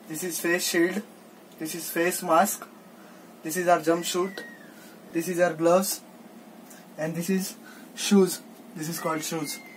This is face shield. This is face mask. This is our jumpsuit. This is our gloves. And this is shoes. This is called shoes.